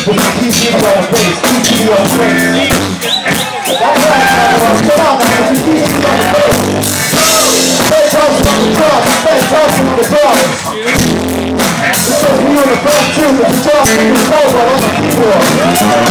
keep you on base, keep you on base. That's right, come on now, keep you on the base. Stay tossing on the drums, stay tossing on the drums. Because we on the front too, but the drums is over on the keyboard.